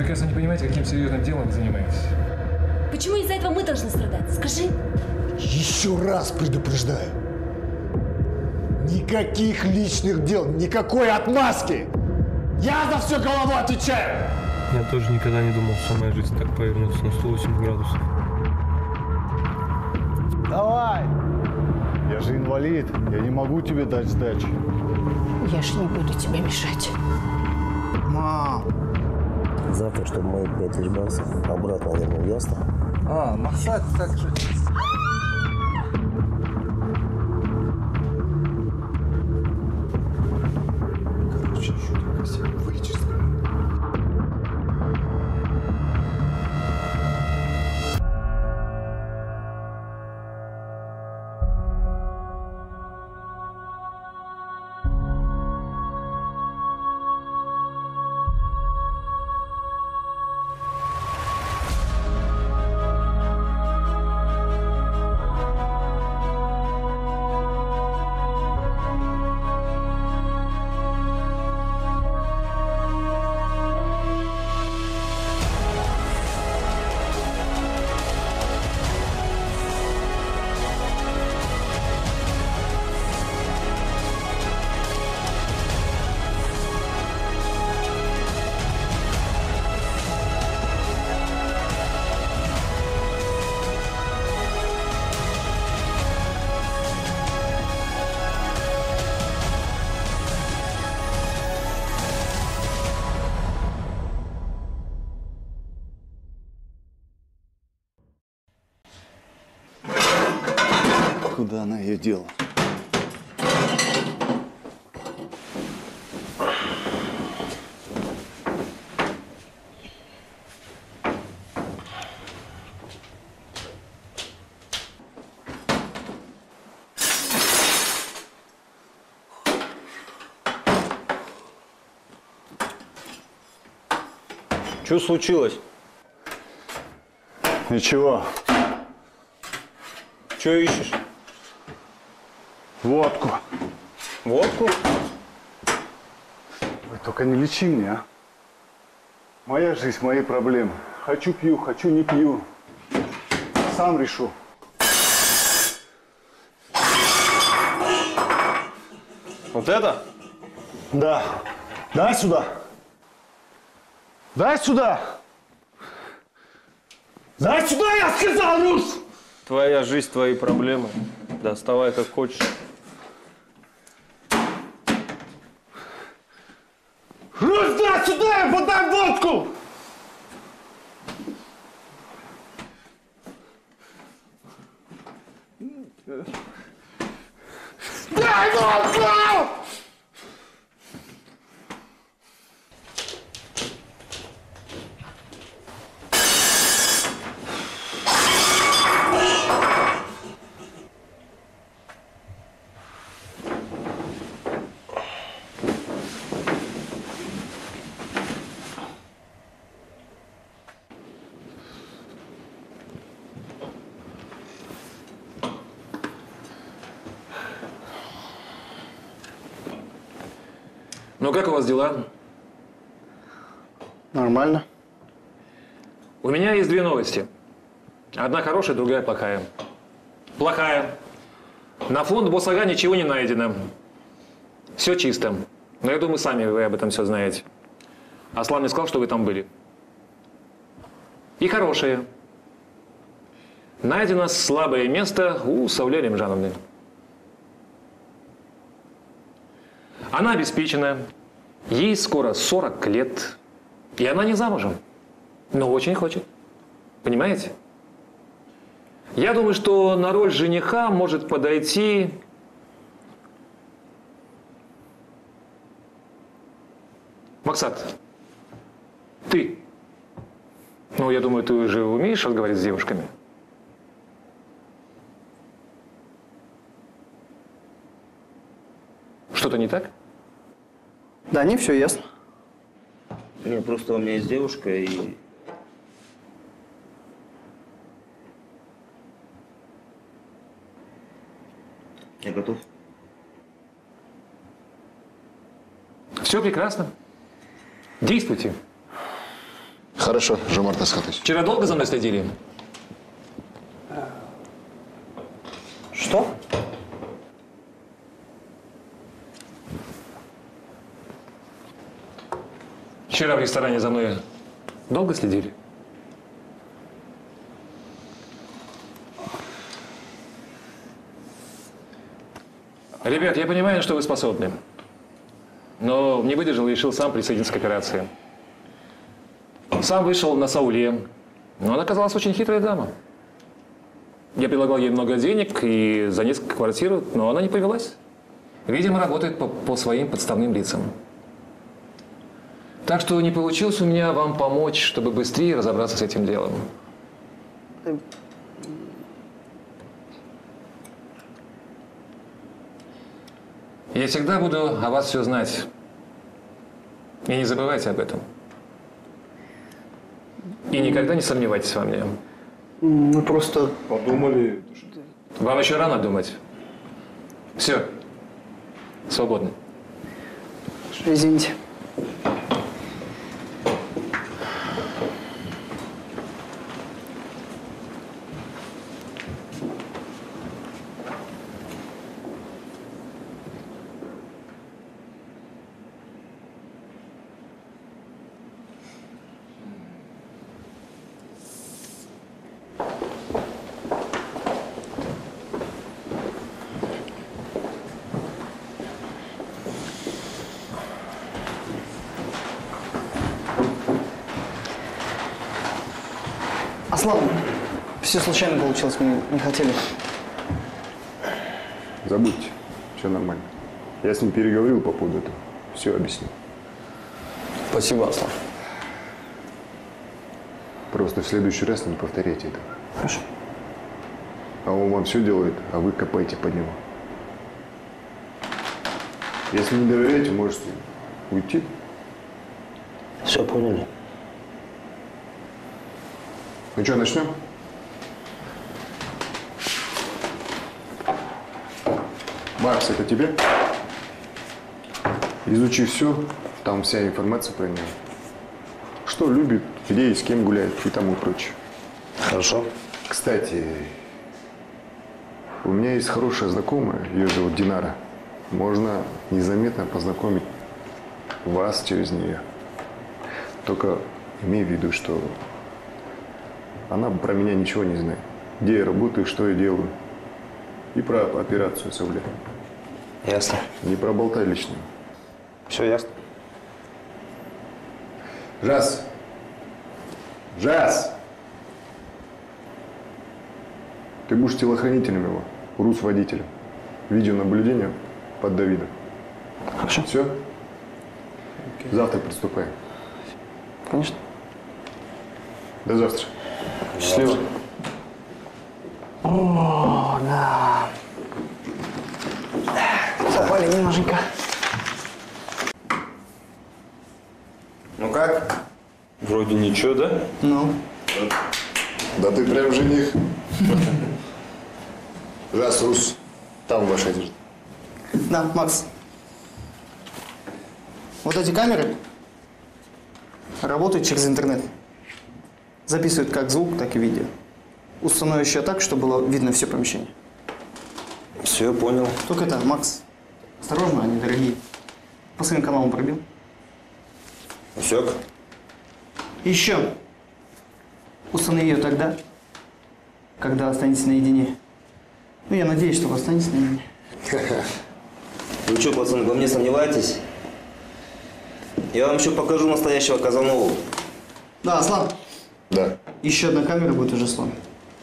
кажется, не понимаете, каким серьезным делом вы занимаетесь. Почему из-за этого мы должны страдать? Скажи. Еще раз предупреждаю. Никаких личных дел, никакой отмазки. Я за все голову отвечаю. Я тоже никогда не думал, что моя жизнь так повернется на 180 градусов. Давай! Я же инвалид, я не могу тебе дать сдачи. Я ж не буду тебе мешать. Мам! Завтра, чтобы мои 5000 баксов обратно вернул, ясно? А, Максат, так же. Короче, еще только всех вычислил. Куда она ее дела? Что случилось? Ничего. Что ищешь? Водку. Водку? Вы только не лечи меня, а? Моя жизнь, мои проблемы. Хочу пью, хочу не пью. Сам решу. Вот это? Да. Дай сюда. Дай сюда. Дай сюда, я сказал, Рус! Твоя жизнь, твои проблемы. Доставай как хочешь. Рус, дай сюда, я подай водку! Дай водку! Ну, как у вас дела? Нормально. У меня есть две новости. Одна хорошая, другая плохая. Плохая. На фонд Босага ничего не найдено. Все чисто. Но я думаю, сами вы об этом все знаете. Аслан мне сказал, что вы там были. И хорошая. Найдено слабое место у Сауле Ремжановны. Она обеспечена, ей скоро 40 лет, и она не замужем, но очень хочет. Понимаете? Я думаю, что на роль жениха может подойти Максат. Ты. Ну, я думаю, ты уже умеешь разговаривать с девушками. Что-то не так? Да, не все ясно. Не, просто у меня есть девушка и... Я готов. Все прекрасно. Действуйте. Хорошо, Жомарт Асхатович. Вчера долго за мной следили? Что? Вчера в ресторане за мной долго следили? Ребят, я понимаю, на что вы способны. Но не выдержал и решил сам присоединиться к операции. Сам вышел на Сауле, но она оказалась очень хитрая дама. Я предлагал ей много денег и за несколько квартир, но она не повелась. Видимо, работает по своим подставным лицам. Так что не получилось у меня вам помочь, чтобы быстрее разобраться с этим делом. Я всегда буду о вас все знать. И не забывайте об этом. И никогда не сомневайтесь во мне. Мы просто... Подумали. Вам еще рано думать. Все. Свободны. Извините. Аслан, все случайно получилось, мы не хотели. Забудьте, все нормально. Я с ним переговорил по поводу этого. Все объяснил. Спасибо, Аслан. Просто в следующий раз не повторяйте этого. Хорошо. А он вам все делает, а вы копаете под него. Если не доверяете, можете уйти. Все поняли? Ну что, начнем? Макс, это тебе? Изучи все, там вся информация про него. Что любит, где и с кем гуляет и тому прочее. Хорошо. Кстати, у меня есть хорошая знакомая, ее зовут Динара. Можно незаметно познакомить вас через нее. Только имей в виду, что она про меня ничего не знает. Где я работаю, что я делаю. И про операцию Сауле. Ясно. Не проболтай лишнего. Все ясно. Жас! Жас! Ты будешь телохранителем его, Рус-водителем. Видеонаблюдение под Давидом. Хорошо. Все? Завтра приступаем. Конечно. До завтра. Счастливо. О, да. Попали немноженько. Ну как? Вроде ничего, да? Ну, Да ты прям жених. Жас, Рус, там ваша одежда. да, Макс. Вот эти камеры работают через интернет. Записывают как звук, так и видео. Установлю еще так, чтобы было видно все помещение. Все, понял. Только это, Макс, осторожно, они дорогие. По своим каналам пробил. Усек? Еще. Установи ее тогда, когда останетесь наедине. Ну, я надеюсь, что вы останетесь наедине. Вы что, пацаны, во мне сомневаетесь? Я вам еще покажу настоящего Казанову. Да, Аслан, Да. еще одна камера будет уже слон.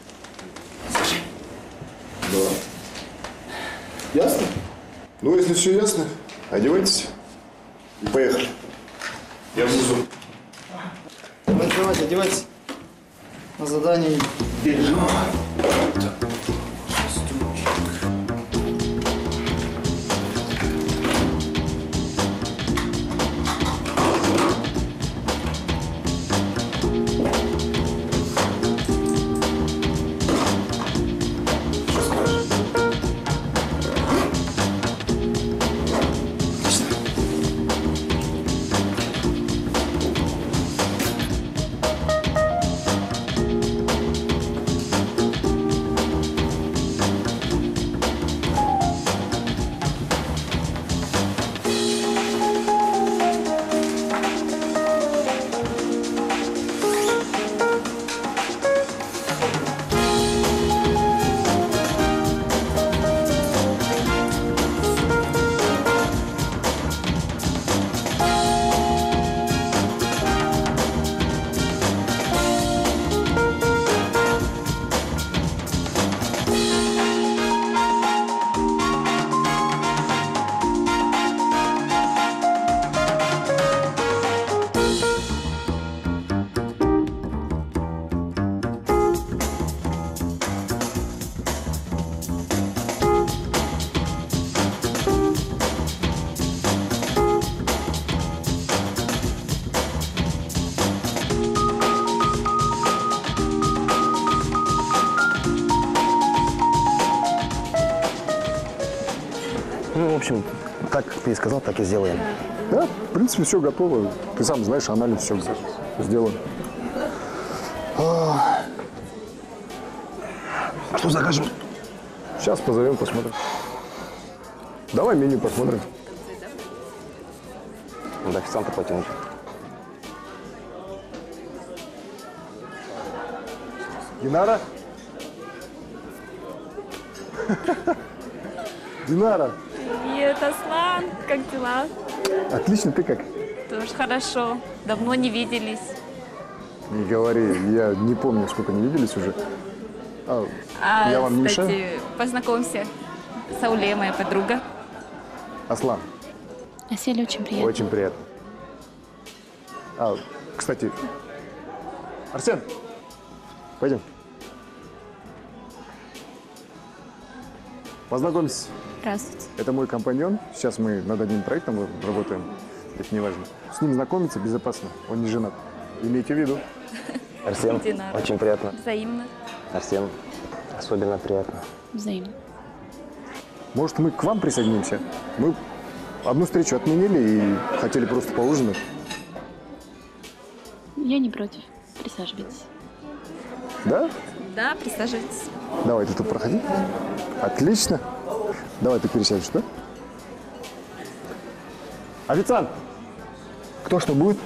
Да. Ясно? Ну, если все ясно, одевайтесь и поехали. Я внизу. Давайте, одевайтесь. На задание. Ну, в общем, как ты и сказал, так и сделаем. Да, в принципе, все готово. Ты сам знаешь, анализ все сделан. Что закажем? Сейчас позовем, посмотрим. Давай меню посмотрим. Надо официанта потянуть. Динара? Динара, Привет, Аслан. Как дела? отлично, ты как? Тоже хорошо. Давно не виделись. Не говори, я не помню, сколько не виделись уже. Я вам не мешаю? Кстати, познакомься. Сауле, моя подруга. Аслан, Асель, очень приятно. очень приятно. Кстати, Арсен, пойдем. Познакомься. Здравствуйте. Это мой компаньон. Сейчас мы над одним проектом работаем. Это не важно. С ним знакомиться безопасно. Он не женат. Имейте в виду. Арсен, Динара. очень приятно. Взаимно. Арсен, особенно приятно. Взаимно. Может, мы к вам присоединимся? Мы одну встречу отменили и хотели просто поужинать. Я не против. Присаживайтесь. Да? Да, присаживайтесь. Давай, ты тут проходи. Отлично. Давай, ты пересядешь, да? Официант! Кто что будет?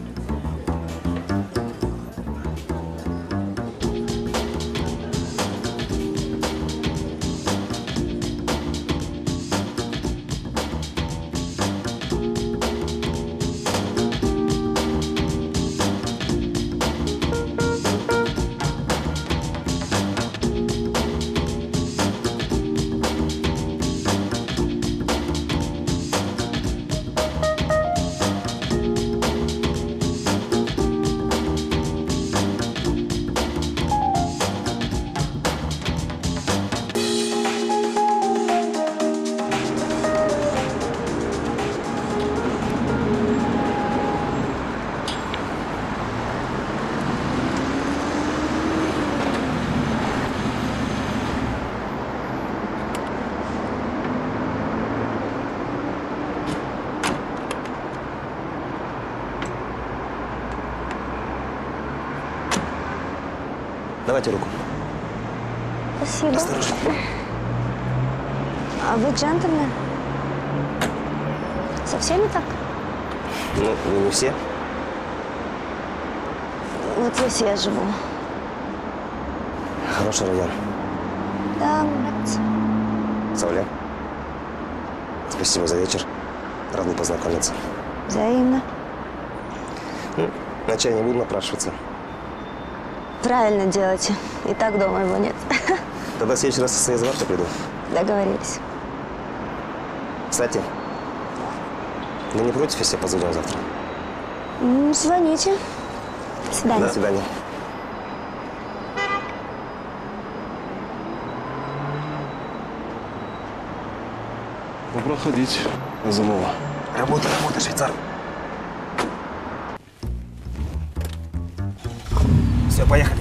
Давайте руку. Спасибо. Осторожно. А вы джентльмен? Со всеми так? Ну, вы не все. Вот здесь я живу. Хороший район. Да, мне нравится. Сауля, спасибо за вечер. Рад был познакомиться. Взаимно. Ну, на чай не буду напрашиваться. Правильно делаете. И так дома его нет. Тогда в следующий раз со своей заваркой приду. Договорились. Кстати, вы не против, если позвоним завтра? Звоните. До свидания. До свидания. Ну, проходите. Замова. Работа, швейцар. Все, поехали.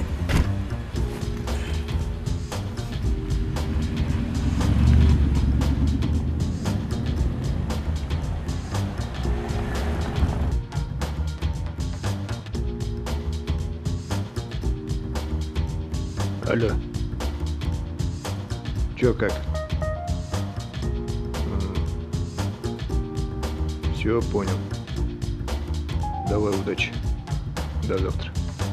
Алло. Чё, как? Все, понял. Давай, удачи. До завтра.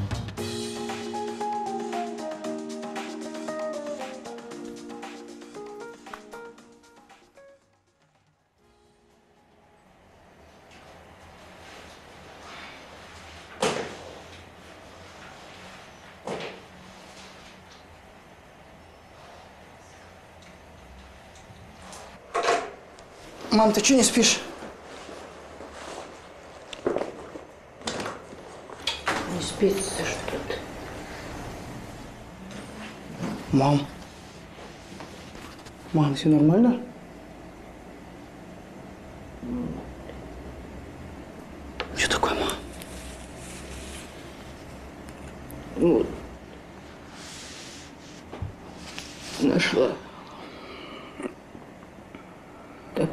Мам, ты что не спишь? Не спится что-то. Мам. Мам, все нормально? Что такое, мам? Вот. Нашла. Так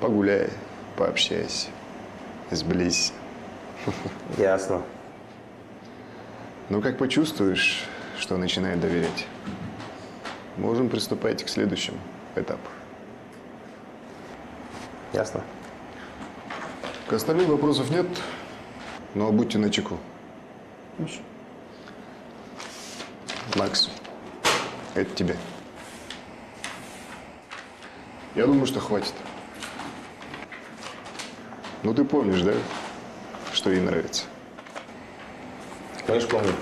Погуляй, пообщайся, сблизься. Ясно. Ну, как почувствуешь, что начинает доверять, можем приступать к следующему этапу. Ясно. К остальным вопросов нет, но будьте начеку. Хорошо. Макс, это тебе. Я думаю, что хватит. Ну, ты помнишь, да, что ей нравится? Конечно, помню.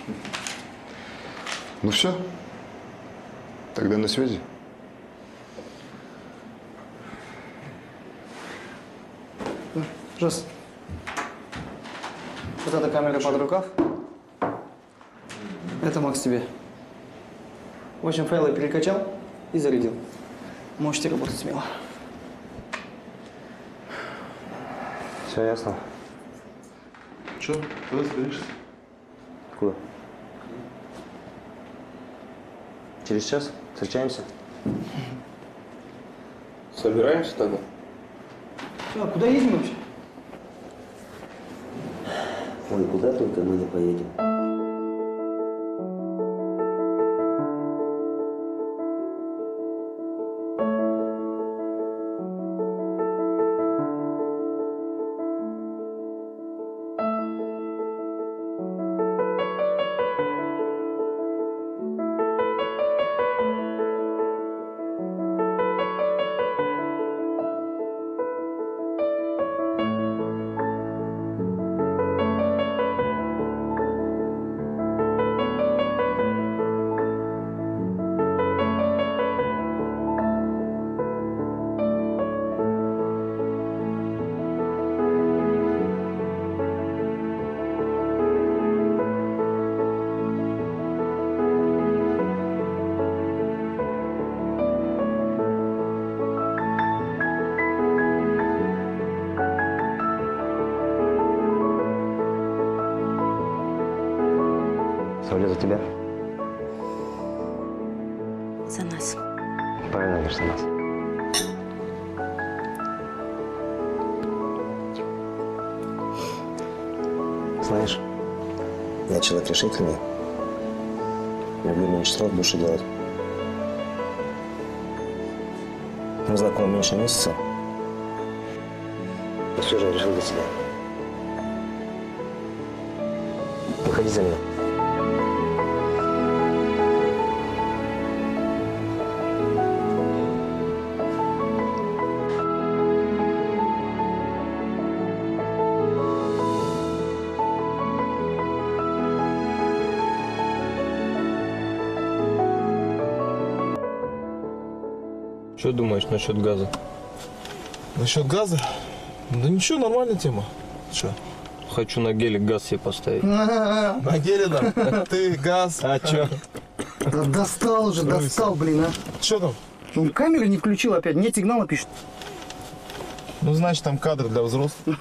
Ну все, тогда на связи. Жас, вот эта камера под рукав. Это Макс тебе. В общем, файлы перекачал и зарядил. Можете работать смело. Все ясно. Че, куда собираешься? Куда? Через час встречаемся. Собираемся тогда? А куда едем вообще? Ой, куда только мы не поедем. Сауля, за тебя? За нас. Правильно говоришь, за нас. Знаешь, я человек решительный. Люблю меньше срок, больше делать. Мы знакомы меньше месяца. И все же я решил для тебя. Выходи за меня. Что думаешь насчет газа? Насчет газа? Да ничего, нормальная тема. Что? Хочу на гелик газ себе поставить. На геле, да? Ты газ. А чё? Да достал уже, достал, блин, а. Что там? Он камеру не включил опять, нет сигнала пишет. Ну, значит, там кадр для взрослых.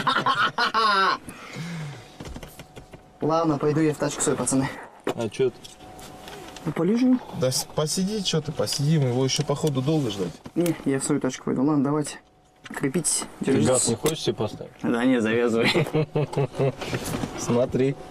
Ладно, пойду я в тачку свою, пацаны. А чё ты? Ну, полежу. Да посиди, что ты, посидим, его еще, походу, долго ждать. Не, я в свою тачку пойду. Ладно, давайте. Крепитесь. Ты Держитесь. газ не хочешь себе поставить? Да не, завязывай. Смотри.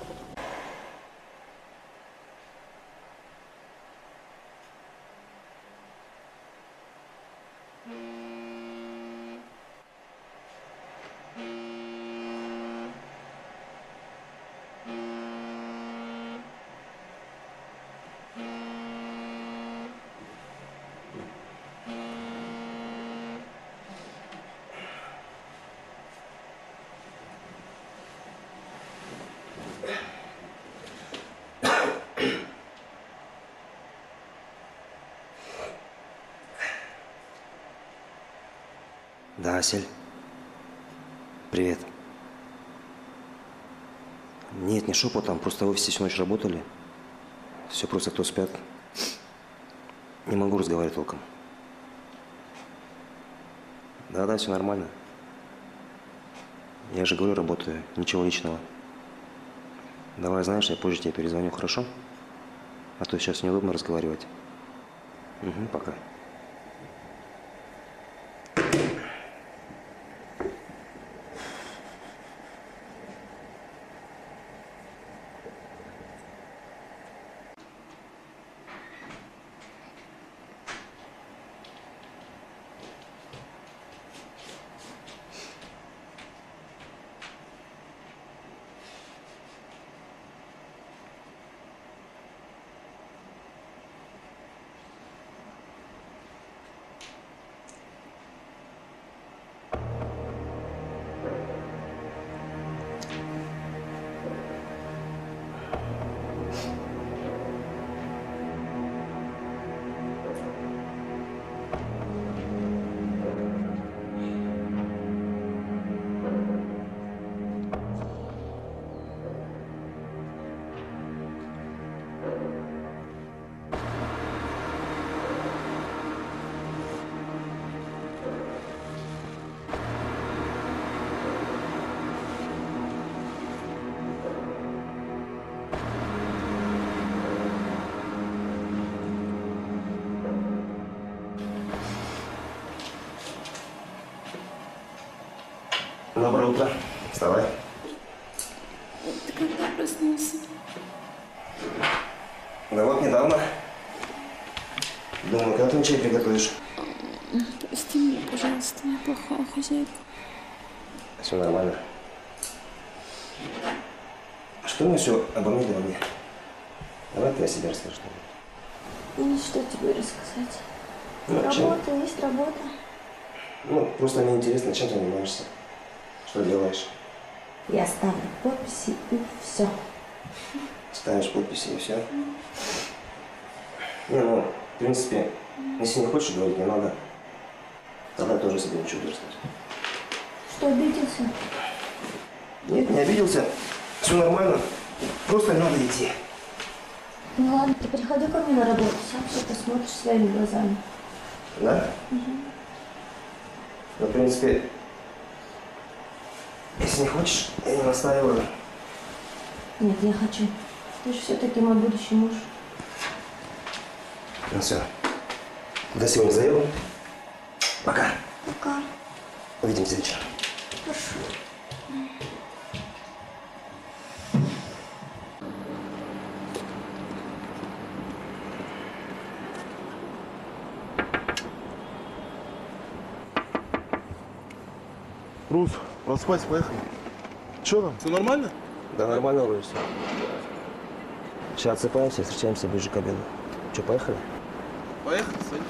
Да, Асель. Привет. Нет, не шепотом, просто в офисе всю ночь работали. Все просто кто спят. Не могу разговаривать толком. Да, все нормально. Я же говорю, работаю, ничего личного. Давай, знаешь, я позже тебе перезвоню, хорошо? А то сейчас неудобно разговаривать. Угу, пока. Доброе утро. Вставай. Ты когда проснулся? Да вот недавно. Думаю, когда ты мне чай приготовишь? Прости меня, пожалуйста, я плохая хозяйка. Все нормально. Что мне все обо мне говори? Давай ты о себе расскажешь. Ну, что тебе рассказать? Ну, Работа, есть работа. Ну, просто мне интересно, чем ты занимаешься? Что делаешь? Я ставлю подписи и все. Ставишь подписи и все? Не, ну, в принципе, если не хочешь говорить, не надо. Тогда тоже себе ничего не рассказать. Что, обиделся? Нет, не обиделся. Все нормально. Просто не надо идти. Ну ладно, ты приходи ко мне на работу, сам все посмотришь своими глазами. Да? Угу. Ну, в принципе, если не хочешь, я не настаиваю. Нет, я хочу. Ты же все-таки мой будущий муж. Ну все. До сегодня заеду. Пока. Пока. Увидимся вечером. Хорошо. Рус, проспать, поехали. Че там, все нормально? Да, нормально вроде все. Сейчас отсыпаемся и встречаемся ближе к обеду. Че, поехали? Поехали, садись.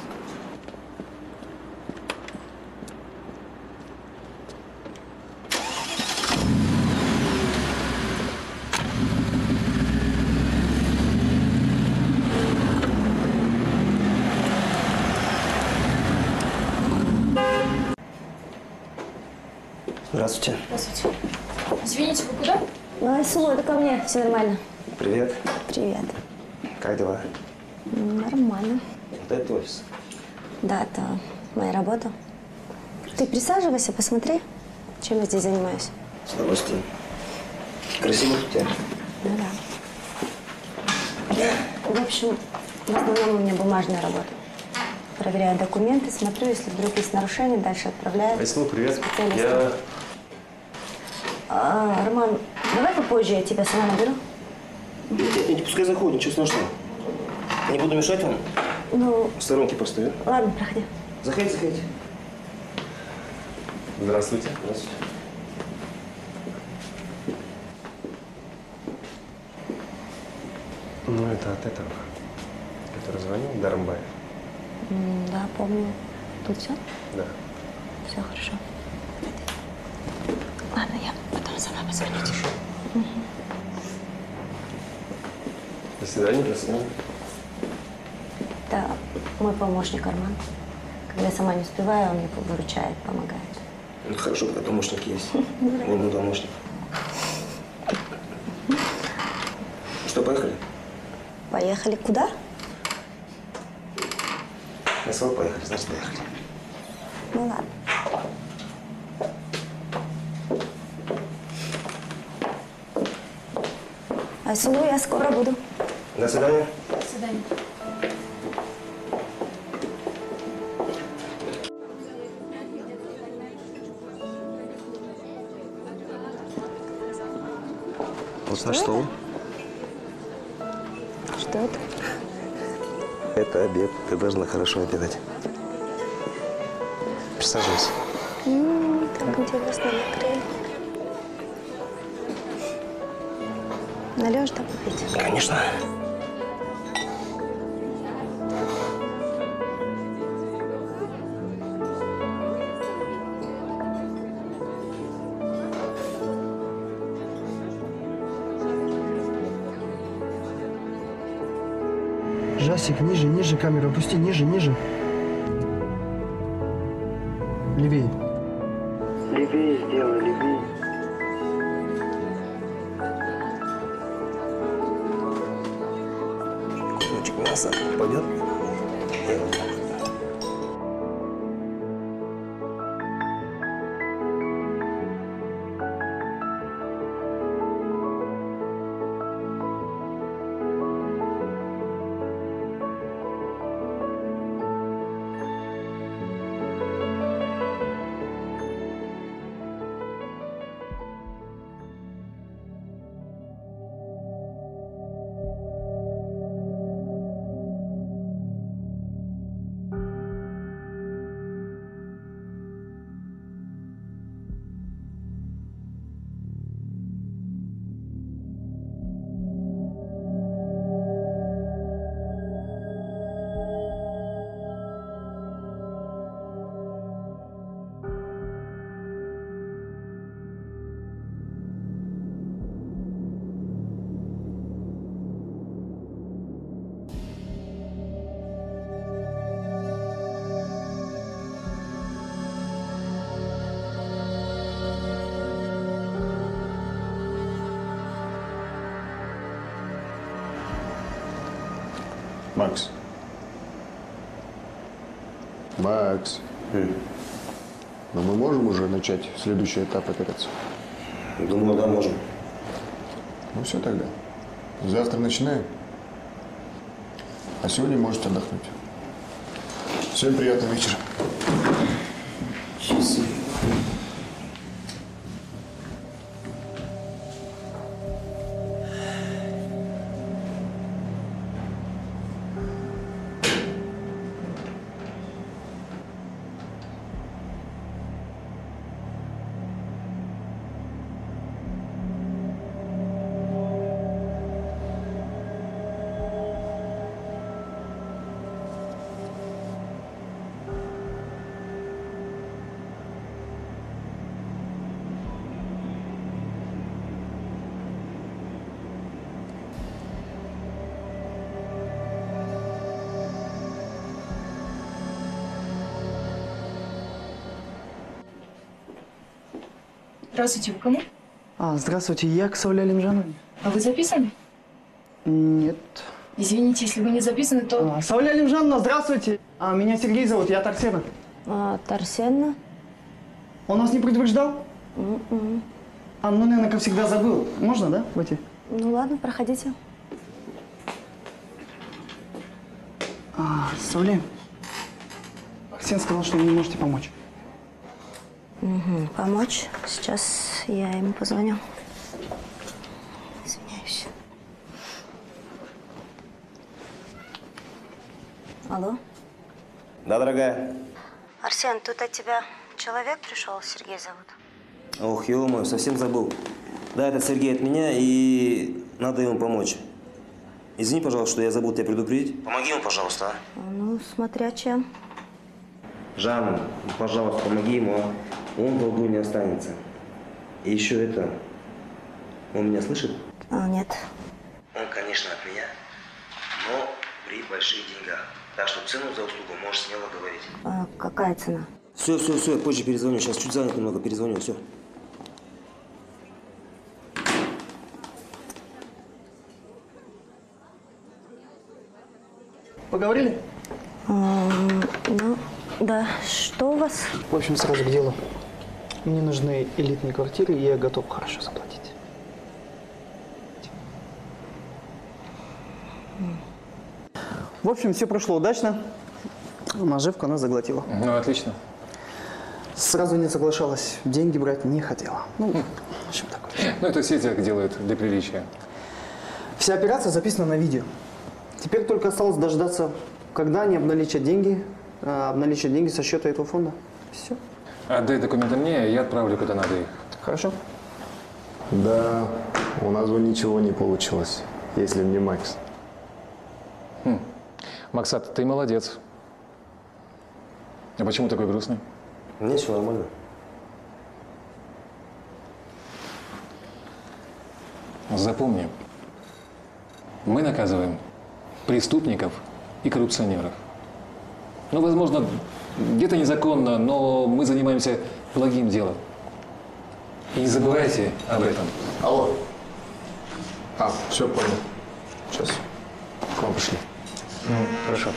Здравствуйте. Здравствуйте. Извините, вы куда? Айсулу, это ко мне, все нормально. Привет. Привет. Как дела? Нормально. Вот это офис. Да, это моя работа. Ты присаживайся, посмотри, чем я здесь занимаюсь. С удовольствием. Красиво у тебя. Ну да. В общем, в основном у меня бумажная работа. Проверяю документы, смотрю, если вдруг есть нарушения, дальше отправляю. Айсулу, привет. Я... Роман, давай попозже я тебя сама наберу. Не пускай заходит, ничего страшного. Не буду мешать вам. Ну... В сторонке постою. Ладно, проходи. Заходите, заходите. Здравствуйте. Здравствуйте. Ну, это от этого, который звонил, Дармбаев. Да, помню. Тут все? Да. Все хорошо. Ладно, я потом сама позвоню тебе. Угу. До свидания, до свидания. Это мой помощник Арман. Когда я сама не успеваю, он мне выручает, помогает. Ну, хорошо, когда помощник есть. Он мой помощник. Что, поехали? Поехали куда? На СВО поехали, значит, поехали. Ну ладно. Айсулу, я скоро буду. До свидания. До свидания. Вот наш стол. Что это? Это обед. Ты должна хорошо обедать. Присаживайся. Так интересно накрыли. Нальешь, да, попить? Конечно. Жасик, ниже, ниже камеру, опусти, ниже, ниже. Левее. Левее сделай, левее. Кусочек мяса пойдет? Макс. Макс. Но мы можем уже начать следующий этап операции? Думаю, да, можем. Ну все тогда. Завтра начинаем. А сегодня можете отдохнуть. Всем приятного вечера. Счастливо. Здравствуйте, вы кому? Здравствуйте, я к Сауле Алимжановне. А вы записаны? Нет. Извините, если вы не записаны, то... Сауля Алимжановна, здравствуйте. Меня Сергей зовут, я Тарсена. Тарсена? Он вас не предупреждал? Ну, наверное, как всегда забыл. Можно, да, войти? Ну ладно, проходите. Сауле, Арсен сказал, что вы не можете помочь. Помочь? Сейчас я ему позвоню. Извиняюсь. Алло? Да, дорогая. Арсен, тут от тебя человек пришел, Сергей зовут. Ох, ё-моё, совсем забыл. Да, это Сергей от меня, и надо ему помочь. Извини, пожалуйста, что я забыл тебя предупредить. Помоги ему, пожалуйста, а? Ну, смотря чем. Жанна, пожалуйста, помоги ему, а? Он в долгу не останется. И еще это... Он меня слышит? Нет. Он, конечно, от меня, но при больших деньгах. Так что цену за услугу можешь смело говорить. Какая цена? Все, я позже перезвоню. Сейчас чуть занят немного, перезвоню, все. Поговорили? Ну, да. Что у вас? В общем, сразу к делу. Мне нужны элитные квартиры, и я готов хорошо заплатить. В общем, все прошло удачно. Наживку она заглотила. Ну, отлично. Сразу не соглашалась. Деньги брать не хотела. Ну, в общем, такое. Ну, это все так делают для приличия. Вся операция записана на видео. Теперь только осталось дождаться, когда они обналичат деньги со счета этого фонда. Все. Отдай документы мне, я отправлю куда надо их. Хорошо. Да, у нас бы ничего не получилось, если бы не Макс. Максат, ты молодец. А почему такой грустный? Мне все нормально. Запомни, мы наказываем преступников и коррупционеров. Ну, возможно, где-то незаконно, но мы занимаемся благим делом. И не забывайте об этом. Алло. Все, понял. Сейчас к вам пришли. Ну, хорошо.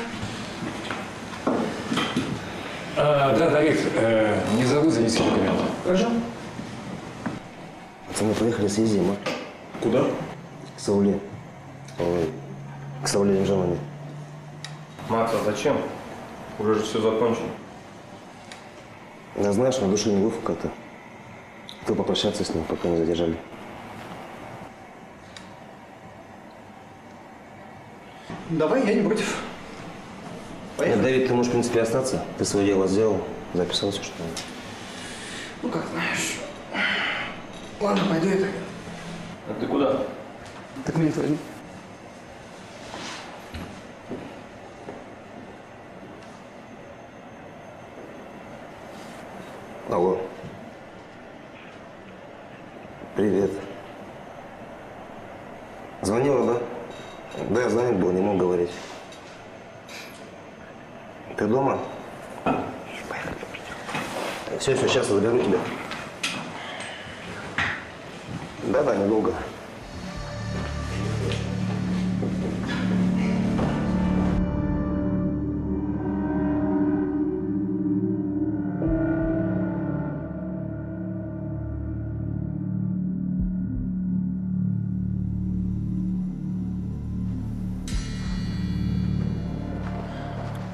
Да, Давид, не забудь занести документы. Хорошо. Пацаны, поехали, съездим, а? Куда? К Сауле. Ой, к Сауле Алимжановне. Макс, а зачем? Уже же все закончено. Да знаешь, на душе неловко как-то. Хотел попрощаться с ним, пока не задержали. Давай, я не против. Нет, Давид, ты можешь, в принципе, остаться. Ты свое дело сделал, записал все, что надо. Ну, как знаешь. Ладно, пойду я тогда. А ты куда? Документы возьми. Алло. Привет. Звонила, да? Да, я занят был, не мог говорить. Ты дома? Все, сейчас я заберу тебя. Да, недолго.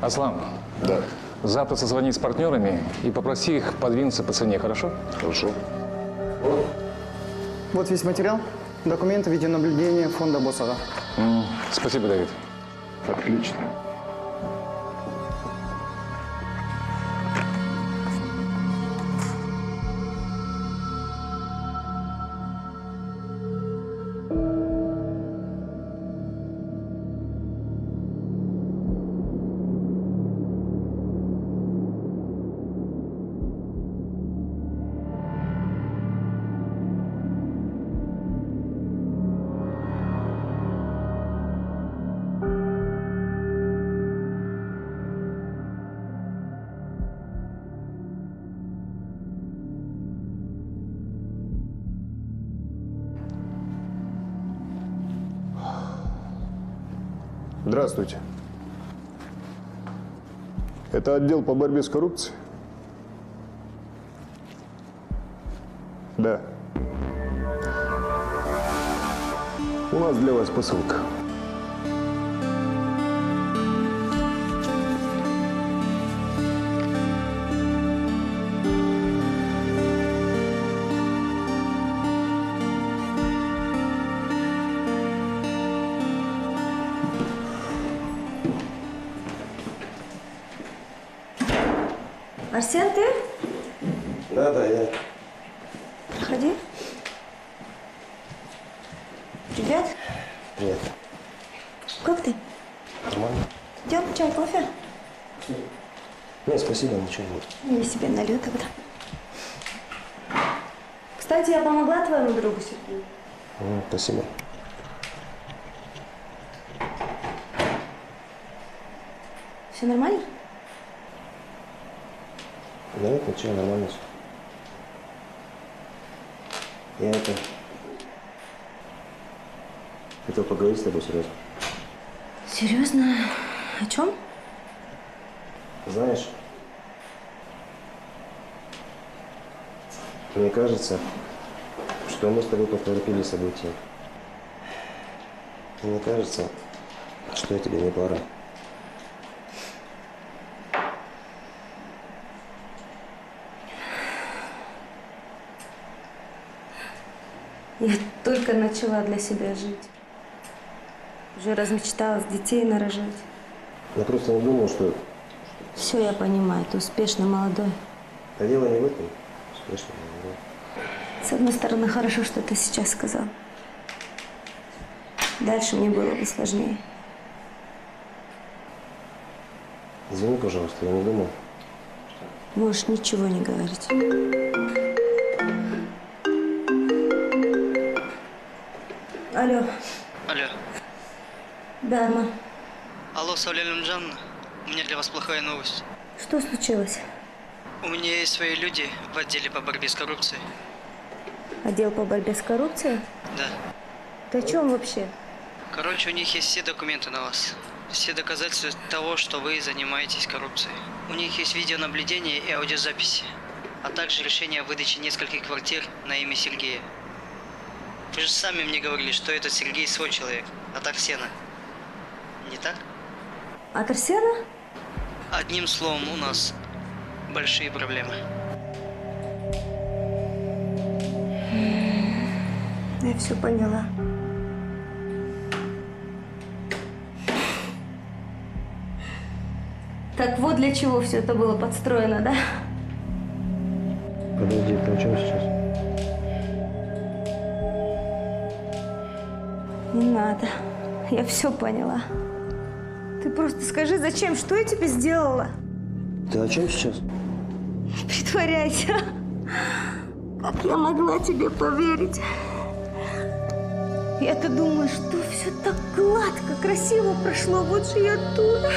Аслан. Да. Завтра созвони с партнерами и попроси их подвинуться по цене, хорошо? Хорошо. Вот весь материал. Документы видеонаблюдения фонда Босага. Спасибо, Давид. Отлично. Здравствуйте. Это отдел по борьбе с коррупцией? Да. У нас для вас посылка. Арсен, ты? Да, я. Проходи. Привет. Привет. Как ты? Нормально? Идем, чай, кофе? Нет, спасибо, ничего нет. Я себе налью тогда. Кстати, я помогла твоему другу Сергею. Спасибо. Все нормально? Да нет, ничего, нормально все. Я хотел поговорить с тобой серьезно. Серьезно? О чем? Знаешь, мне кажется, что мы с тобой поторопили события. Мне кажется, что я тебе не пара. Я только начала для себя жить. Уже размечталась детей нарожать. Я просто не думал, что... Все я понимаю, ты успешный, молодой. А дело не в этом. Успешный, молодой. С одной стороны, хорошо, что ты сейчас сказал. Дальше мне было бы сложнее. Извини, пожалуйста, я не думал. Можешь ничего не говорить. Алло. Алло. Да, мам. Алло, Саулина Рамджановна. У меня для вас плохая новость. Что случилось? У меня есть свои люди в отделе по борьбе с коррупцией. Отдел по борьбе с коррупцией? Да. Ты о чем вообще? Короче, у них есть все документы на вас. Все доказательства того, что вы занимаетесь коррупцией. У них есть видеонаблюдение и аудиозаписи. А также решение о выдаче нескольких квартир на имя Сергея. Вы же сами мне говорили, что этот Сергей свой человек. От Арсена. Не так? От Арсена? Одним словом, у нас большие проблемы. Я все поняла. Так вот для чего все это было подстроено, да? Подожди, ты о чем сейчас? Не надо. Я все поняла. Ты просто скажи, зачем? Что я тебе сделала? Ты о чем сейчас? Притворяйся. Как я могла тебе поверить? Я-то думаю, что все так гладко, красиво прошло. Вот же я дура.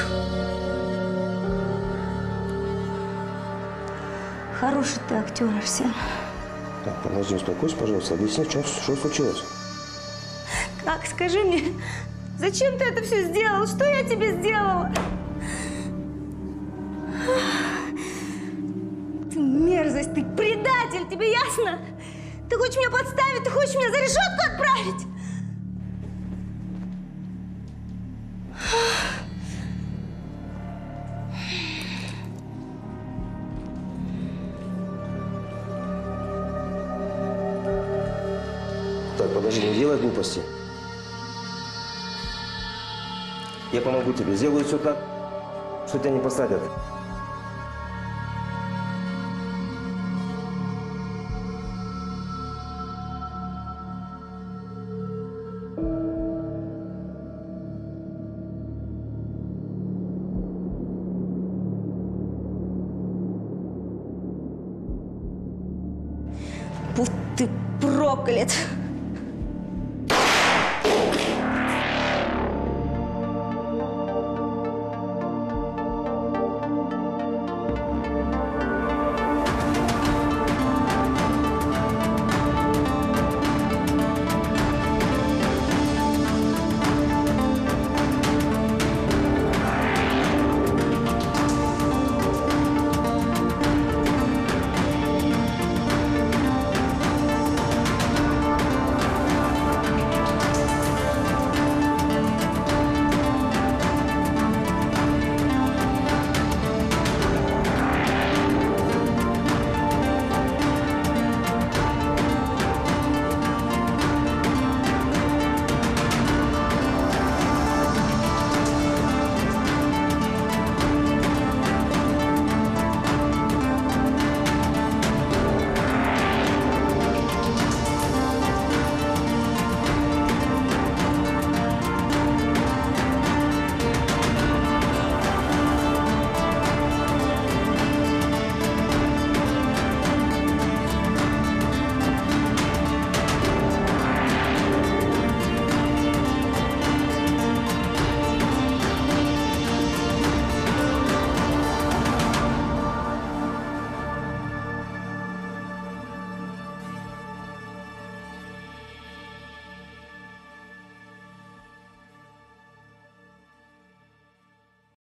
Хороший ты актер, Арсен. Так, подожди, успокойся, пожалуйста. Объясни, что случилось? Как? Скажи мне, зачем ты это все сделал? Что я тебе сделала? Ты мерзость, ты предатель, тебе ясно? Ты хочешь меня подставить, ты хочешь меня за решетку отправить? подожди, не делай глупости. Я помогу тебе. Сделаю все так, что тебя не посадят. Будь ты проклят!